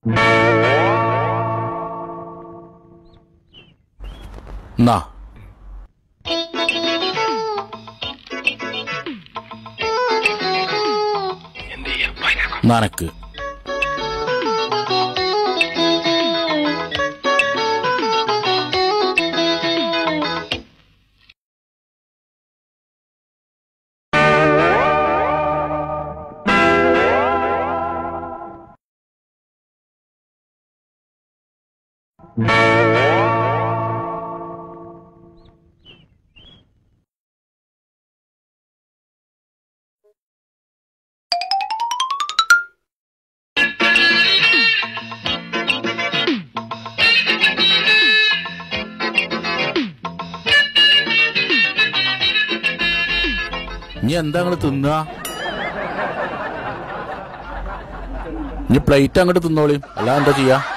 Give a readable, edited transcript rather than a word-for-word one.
എന്നാ നനക്ക് ഇനി എന്താ അങ്ങോട്ട് തിന്നുക? ഇനി പ്ലേറ്റ് അങ്ങോട്ട് തിന്നോളി, അല്ലാതെ എന്താ ചെയ്യാ?